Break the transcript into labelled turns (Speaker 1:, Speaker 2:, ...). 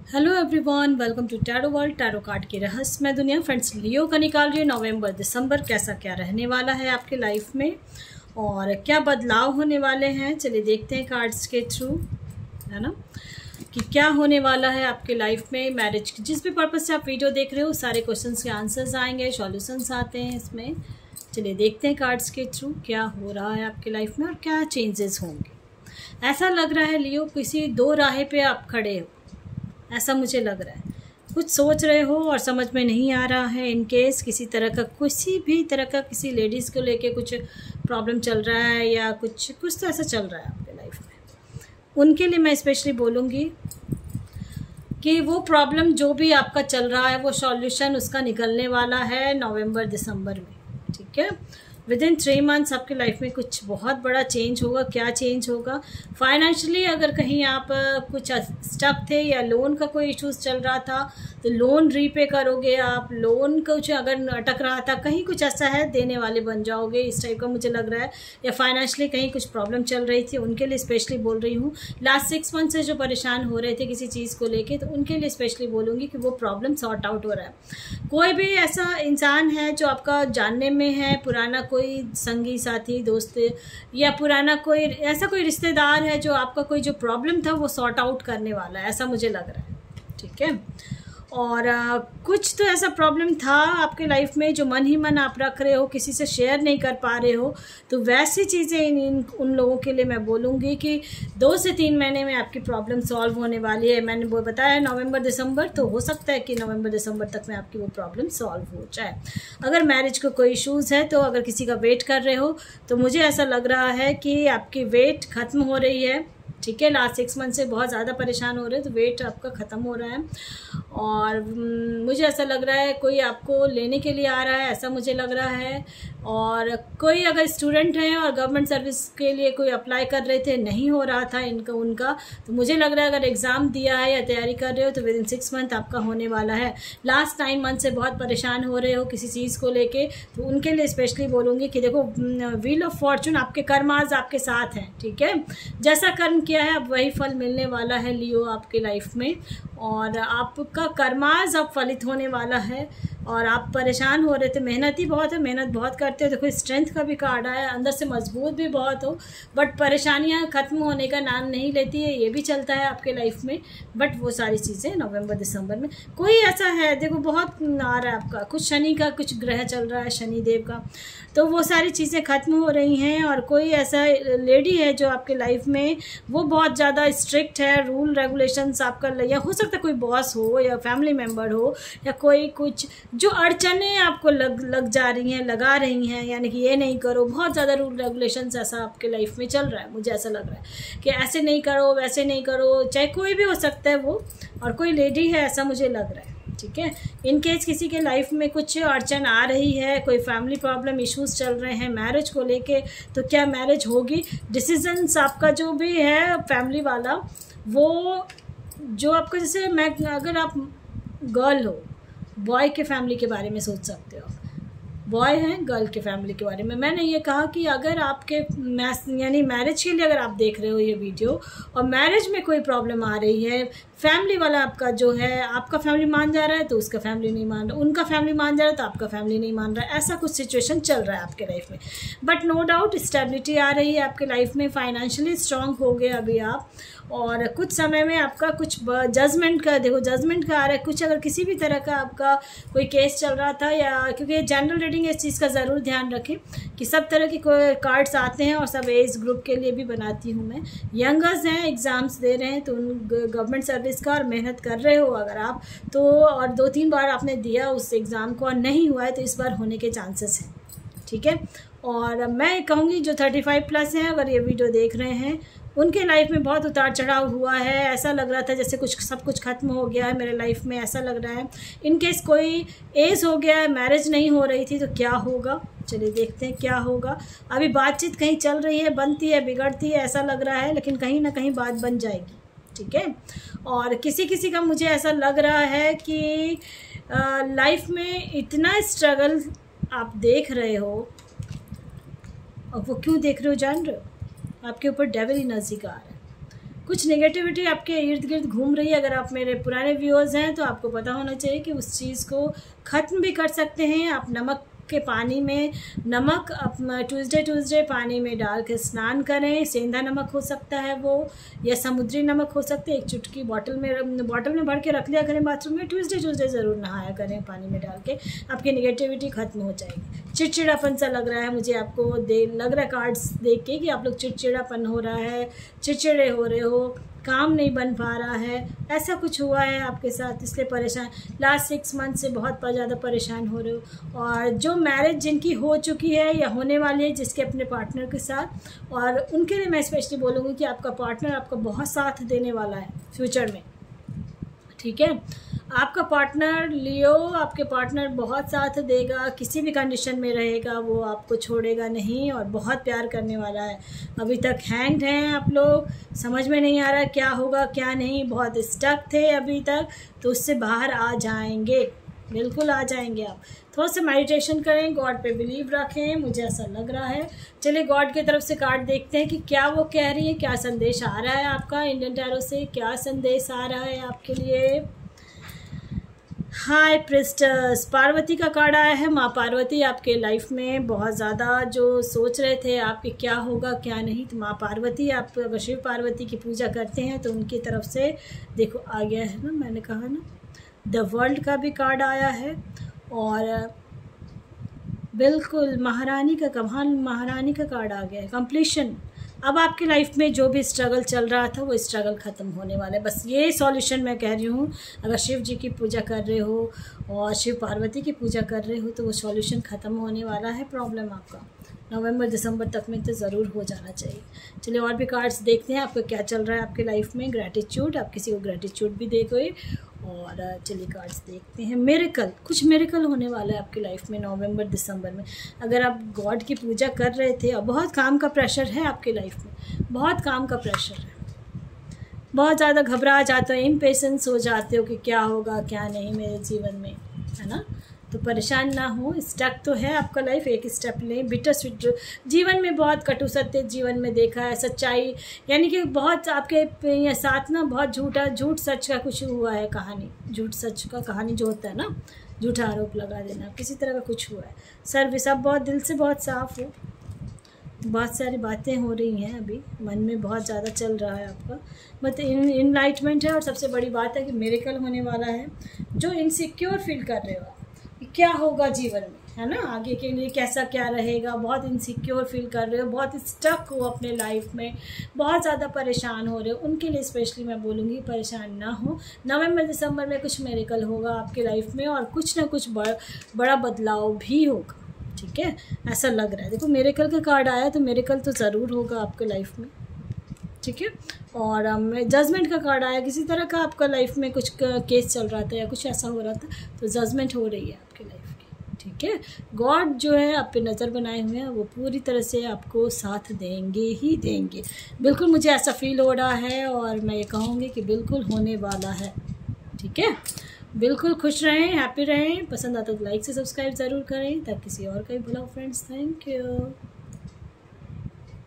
Speaker 1: Hello everyone, welcome to tarot world. Tarot card की रहस्यमय दुनिया। फ्रेंड्स, लियो का निकाल रही है नवंबर दिसंबर कैसा क्या रहने वाला है आपके लाइफ में और क्या बदलाव होने वाले हैं। चलिए देखते हैं कार्ड्स के थ्रू, है ना, कि क्या होने वाला है आपके लाइफ में। मैरिज की जिस भी पर्पज़ से आप वीडियो देख रहे हो सारे क्वेश्चंस के आंसर्स आएंगे, सॉल्यूशंस आते हैं इसमें। चलिए देखते हैं कार्ड्स के थ्रू क्या हो रहा है आपके लाइफ में और क्या चेंजेस होंगे। ऐसा लग रहा है लियो किसी दो राह पे आप खड़े हो, ऐसा मुझे लग रहा है। कुछ सोच रहे हो और समझ में नहीं आ रहा है। इन केस किसी भी तरह का किसी लेडीज़ को लेके कुछ प्रॉब्लम चल रहा है या कुछ तो ऐसा चल रहा है आपके लाइफ में, उनके लिए मैं स्पेशली बोलूँगी कि वो प्रॉब्लम जो भी आपका चल रहा है वो सॉल्यूशन उसका निकलने वाला है नवंबर दिसंबर में। ठीक है, विदिन 3 मंथ्स आपकी लाइफ में कुछ बहुत बड़ा चेंज होगा। क्या चेंज होगा? फाइनेंशियली अगर कहीं आप कुछ स्टक थे या लोन का कोई इश्यूज चल रहा था तो लोन रीपे करोगे आप। लोन कुछ अगर अटक रहा था कहीं कुछ ऐसा है, देने वाले बन जाओगे, इस टाइप का मुझे लग रहा है। या फाइनेंशियली कहीं कुछ प्रॉब्लम चल रही थी, उनके लिए स्पेशली बोल रही हूँ। लास्ट 6 मंथ से जो परेशान हो रहे थे किसी चीज़ को लेके, तो उनके लिए स्पेशली बोलूँगी कि वो प्रॉब्लम सॉर्ट आउट हो रहा है। कोई भी ऐसा इंसान है जो आपका जानने में है, पुराना कोई संगी साथी दोस्त या पुराना कोई ऐसा कोई रिश्तेदार है जो आपका कोई जो प्रॉब्लम था वो सॉर्ट आउट करने वाला है, ऐसा मुझे लग रहा है। ठीक है, और कुछ तो ऐसा प्रॉब्लम था आपके लाइफ में जो मन ही मन आप रख रहे हो, किसी से शेयर नहीं कर पा रहे हो, तो वैसी चीज़ें उन लोगों के लिए मैं बोलूँगी कि 2 से 3 महीने में आपकी प्रॉब्लम सॉल्व होने वाली है। मैंने वो बताया नवंबर दिसंबर, तो हो सकता है कि नवंबर दिसंबर तक में आपकी वो प्रॉब्लम सॉल्व हो जाए। अगर मैरिज को कोई इशूज़ है तो अगर किसी का वेट कर रहे हो तो मुझे ऐसा लग रहा है कि आपकी वेट ख़त्म हो रही है। ठीक है, लास्ट 6 मंथ से बहुत ज़्यादा परेशान हो रहे हैं तो वेट आपका ख़त्म हो रहा है। और मुझे ऐसा लग रहा है कोई आपको लेने के लिए आ रहा है, ऐसा मुझे लग रहा है। और कोई अगर स्टूडेंट हैं और गवर्नमेंट सर्विस के लिए कोई अप्लाई कर रहे थे, नहीं हो रहा था उनका, तो मुझे लग रहा है अगर एग्ज़ाम दिया है या तैयारी कर रहे हो तो विदिन 6 मंथ आपका होने वाला है। लास्ट 9 मंथ से बहुत परेशान हो रहे हो किसी चीज़ को लेके, तो उनके लिए स्पेशली बोलूँगी कि देखो, व्हील ऑफ फॉर्चून आपके कर्माज आपके साथ हैं। ठीक है, जैसा कर्म किया है अब वही फल मिलने वाला है लियो आपके लाइफ में, और आपका कर्माज अब फलित होने वाला है। और आप परेशान हो रहे थे, मेहनती बहुत है, मेहनत बहुत करते हो। देखो स्ट्रेंथ का भी कार्ड आया, अंदर से मजबूत भी बहुत हो, बट परेशानियां ख़त्म होने का नाम नहीं लेती है, ये भी चलता है आपके लाइफ में। बट वो सारी चीज़ें नवंबर दिसंबर में कोई ऐसा है, देखो बहुत आ रहा है आपका, कुछ शनि का कुछ ग्रह चल रहा है, शनि देव का, तो वो सारी चीज़ें ख़त्म हो रही हैं। और कोई ऐसा लेडी है जो आपके लाइफ में वो बहुत ज़्यादा स्ट्रिक्ट है, रूल रेगुलेशंस आपका, या हो सकता है कोई बॉस हो या फैमिली मेम्बर हो, या कोई कुछ जो अड़चने आपको लग जा रही हैं, लगा रही हैं, यानी कि ये नहीं करो, बहुत ज़्यादा रूल रेगुलेशंस ऐसा आपके लाइफ में चल रहा है। मुझे ऐसा लग रहा है कि ऐसे नहीं करो, वैसे नहीं करो, चाहे कोई भी हो सकता है वो, और कोई लेडी है ऐसा मुझे लग रहा है। ठीक है, इन केस किसी के लाइफ में कुछ अड़चन आ रही है, कोई फैमिली प्रॉब्लम इश्यूज चल रहे हैं मैरिज को लेके, तो क्या मैरिज होगी? डिसीजंस आपका जो भी है फैमिली वाला, वो जो आपका, जैसे मैं, अगर आप गर्ल हो, बॉय के फैमिली के बारे में सोच सकते हो, बॉय हैं, गर्ल के फैमिली के बारे में। मैंने ये कहा कि अगर आपके यानी मैरिज के लिए अगर आप देख रहे हो ये वीडियो और मैरिज में कोई प्रॉब्लम आ रही है, फैमिली वाला आपका जो है, आपका फैमिली मान जा रहा है तो उसका फैमिली नहीं मान रहा, उनका फैमिली मान जा रहा है तो आपका फैमिली नहीं मान रहा है, ऐसा कुछ सिचुएशन चल रहा है आपके लाइफ में। बट नो डाउट स्टेबिलिटी आ रही है आपके लाइफ में, फाइनेंशियली स्ट्रांग हो गए अभी आप। और कुछ समय में आपका कुछ जजमेंट का, देखो जजमेंट का आ रहा है। कुछ अगर किसी भी तरह का आपका कोई केस चल रहा था, या क्योंकि जनरल रीडिंग इस चीज़ का ज़रूर ध्यान रखें कि सब तरह के कार्ड्स आते हैं और सब एज ग्रुप के लिए भी बनाती हूँ मैं। यंगर्स हैं, एग्ज़ाम्स दे रहे हैं, तो उन गवर्नमेंट सर्विस का और मेहनत कर रहे हो अगर आप तो, और 2-3 बार आपने दिया उस एग्ज़ाम को और नहीं हुआ है, तो इस बार होने के चांसेस हैं। ठीक है, और मैं कहूँगी जो 35+ हैं, अगर ये वीडियो देख रहे हैं, उनके लाइफ में बहुत उतार चढ़ाव हुआ है। ऐसा लग रहा था जैसे सब कुछ खत्म हो गया है मेरे लाइफ में, ऐसा लग रहा है। इनकेस कोई एज हो गया है, मैरिज नहीं हो रही थी, तो क्या होगा? चलिए देखते हैं क्या होगा। अभी बातचीत कहीं चल रही है, बनती है, बिगड़ती है, ऐसा लग रहा है, लेकिन कहीं ना कहीं बात बन जाएगी। ठीक है, और किसी का मुझे ऐसा लग रहा है कि लाइफ में इतना स्ट्रगल आप देख रहे हो, और वो क्यों देख रहे हो जान रहे हो? आपके ऊपर डेविल एनर्जी का आ रहा है। कुछ नेगेटिविटी आपके इर्द गिर्द घूम रही है। अगर आप मेरे पुराने व्यूअर्स हैं तो आपको पता होना चाहिए कि उस चीज़ को ख़त्म भी कर सकते हैं आप। नमक के पानी में नमक ट्यूसडे पानी में डाल के स्नान करें। सेंधा नमक हो सकता है वो, या समुद्री नमक हो सकते हैं। एक चुटकी बॉटल में भर के रख लिया करें बाथरूम में। ट्यूसडे ज़रूर नहाया करें पानी में डाल के, आपकी नेगेटिविटी ख़त्म हो जाएगी। चिड़चिड़ापन सा लग रहा है मुझे, आपको लग रहा है कार्ड्स देख के कि आप लोग चिड़चिड़ापन हो रहा है, चिड़चिड़े हो रहे हो, काम नहीं बन पा रहा है, ऐसा कुछ हुआ है आपके साथ, इसलिए परेशान लास्ट 6 मंथ से बहुत ज़्यादा परेशान हो रहे हो। और जो मैरिज जिनकी हो चुकी है या होने वाली है जिसके अपने पार्टनर के साथ, और उनके लिए मैं स्पेशली बोलूँगी कि आपका पार्टनर आपका बहुत साथ देने वाला है फ्यूचर में। ठीक है, आपका पार्टनर लियो, आपके पार्टनर बहुत साथ देगा, किसी भी कंडीशन में रहेगा, वो आपको छोड़ेगा नहीं और बहुत प्यार करने वाला है। अभी तक हैंग्ड हैं आप लोग, समझ में नहीं आ रहा क्या होगा क्या नहीं, बहुत स्टक थे अभी तक, तो उससे बाहर आ जाएंगे, बिल्कुल आ जाएंगे आप। थोड़ा सा मेडिटेशन करें, गॉड पे बिलीव रखें, मुझे ऐसा लग रहा है। चलिए गॉड की तरफ से कार्ड देखते हैं कि क्या वो कह रही है, क्या संदेश आ रहा है आपका इंडियन टैरो से, क्या संदेश आ रहा है आपके लिए। हाय प्रिस्टस, पार्वती का कार्ड आया है। माँ पार्वती आपके लाइफ में बहुत ज़्यादा जो सोच रहे थे आपके क्या होगा क्या नहीं, तो माँ पार्वती, आप अगर शिव पार्वती की पूजा करते हैं तो उनकी तरफ से देखो आ गया है ना, मैंने कहा ना, द वर्ल्ड का भी कार्ड आया है। और बिल्कुल महारानी का कार्ड आ गया है, कंप्लीशन। अब आपकी लाइफ में जो भी स्ट्रगल चल रहा था वो स्ट्रगल ख़त्म होने वाला है। बस ये सॉल्यूशन मैं कह रही हूँ, अगर शिव जी की पूजा कर रहे हो और शिव पार्वती की पूजा कर रहे हो तो वो सॉल्यूशन ख़त्म होने वाला है। प्रॉब्लम आपका नवंबर दिसंबर तक में तो ज़रूर हो जाना चाहिए। चलिए और भी कार्ड्स देखते हैं आपका क्या चल रहा है आपके लाइफ में। ग्रैटिट्यूड, आप किसी को ग्रैटिट्यूड भी देखोगे। और चलिए कार्ड्स देखते हैं। मिरेकल, कुछ मिरेकल होने वाला है आपकी लाइफ में नवंबर दिसंबर में। अगर आप गॉड की पूजा कर रहे थे और बहुत काम का प्रेशर है आपकी लाइफ में, बहुत काम का प्रेशर है, बहुत ज़्यादा घबरा जाते हो, इम्पेशेंस हो जाते हो कि क्या होगा क्या नहीं मेरे जीवन में, है ना, तो परेशान ना हो। स्टक तो है आपका लाइफ, एक स्टेप लें। बिटर स्वीट जीवन में बहुत कटु सत्य जीवन में देखा है, सच्चाई यानी कि बहुत आपके साथ ना बहुत झूठ सच का कुछ हुआ है कहानी, झूठ सच का कहानी जो होता है ना, झूठा आरोप लगा देना, किसी तरह का कुछ हुआ है। सर्विस, आप बहुत दिल से बहुत साफ़ हो, बहुत सारी बातें हो रही हैं अभी मन में, बहुत ज़्यादा चल रहा है आपका, मतलब इनलाइटमेंट है। और सबसे बड़ी बात है कि मिरेकल होने वाला है। जो इनसिक्योर फील कर रहे हो क्या होगा जीवन में, है ना, आगे के लिए कैसा क्या रहेगा, बहुत इनसिक्योर फील कर रहे हो, बहुत स्टक हो अपने लाइफ में, बहुत ज़्यादा परेशान हो रहे हो, उनके लिए स्पेशली मैं बोलूँगी परेशान ना हो। नवंबर दिसंबर में कुछ मिरेकल होगा आपके लाइफ में और कुछ ना कुछ बड़ा बदलाव भी होगा। ठीक है, ऐसा लग रहा है। देखो मिरेकल का कार्ड आया तो मिरेकल तो ज़रूर होगा आपके लाइफ में। ठीक है, और जजमेंट का कार्ड आया, किसी तरह का आपका लाइफ में कुछ केस चल रहा था या कुछ ऐसा हो रहा था तो जजमेंट हो रही है आपके लाइफ की। ठीक है, गॉड जो है आप पे नज़र बनाए हुए हैं, वो पूरी तरह से आपको साथ देंगे ही देंगे। बिल्कुल मुझे ऐसा फील हो रहा है और मैं ये कहूँगी कि बिल्कुल होने वाला है। ठीक है, बिल्कुल खुश रहें, हैप्पी रहें। पसंद आता तो लाइक से सब्सक्राइब ज़रूर करें ताकि किसी और का भी भला हो फ्रेंड्स। Thank you.